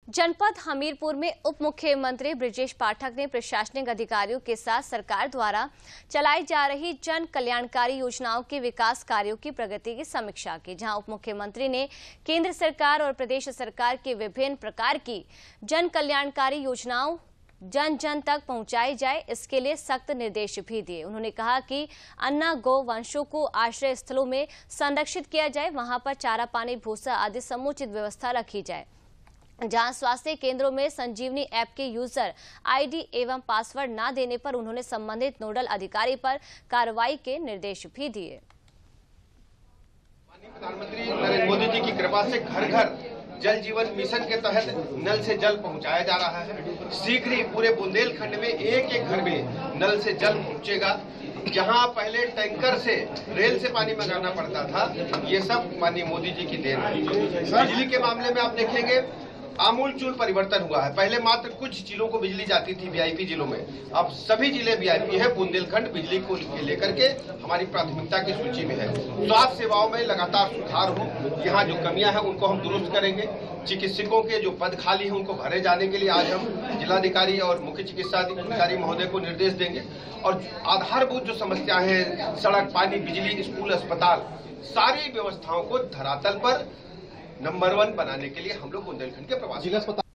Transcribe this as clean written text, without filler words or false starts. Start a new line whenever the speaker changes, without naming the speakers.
जनपद हमीरपुर में उप मुख्यमंत्री ब्रजेश पाठक ने प्रशासनिक अधिकारियों के साथ सरकार द्वारा चलाई जा रही जन कल्याणकारी योजनाओं के विकास कार्यों की प्रगति की समीक्षा की, जहां उप मुख्यमंत्री ने केंद्र सरकार और प्रदेश सरकार की विभिन्न प्रकार की जन कल्याणकारी योजनाओं जन जन तक पहुंचाई जाए, इसके लिए सख्त निर्देश भी दिए। उन्होंने कहा कि अन्ना गौ वंशों को आश्रय स्थलों में संरक्षित किया जाए, वहां पर चारा पानी भूसा आदि समुचित व्यवस्था रखी जाए। जहां स्वास्थ्य केंद्रों में संजीवनी ऐप के यूजर आईडी एवं पासवर्ड न देने पर उन्होंने संबंधित नोडल अधिकारी पर कार्रवाई के निर्देश भी दिए।
माननीय प्रधानमंत्री नरेंद्र मोदी जी की कृपा से घर घर जल जीवन मिशन के तहत नल से जल पहुंचाया जा रहा है। शीघ्र ही पूरे बुंदेलखंड में एक एक घर में नल से जल पहुंचेगा। जहां पहले टैंकर से रेल से पानी मंगाना पड़ता था, ये सब माननीय मोदी जी की देन है। बिजली के मामले में आप देखेंगे आमूलचूल परिवर्तन हुआ है। पहले मात्र कुछ जिलों को बिजली जाती थी, वीआईपी जिलों में, अब सभी जिले वीआईपी है। बुंदेलखंड बिजली को लेकर के हमारी प्राथमिकता की सूची में है। स्वास्थ्य सेवाओं में लगातार सुधार हो, यहाँ जो कमियां हैं उनको हम दुरुस्त करेंगे। चिकित्सकों के जो पद खाली हैं उनको भरे जाने के लिए आज हम जिलाधिकारी और मुख्य चिकित्सा अधिकारी महोदय को निर्देश देंगे। और आधारभूत जो समस्याएं हैं, सड़क, पानी, बिजली, स्कूल, अस्पताल, सारी व्यवस्थाओं को धरातल पर नंबर 1 बनाने के लिए हम लोग बुंदेलखंड के प्रवासी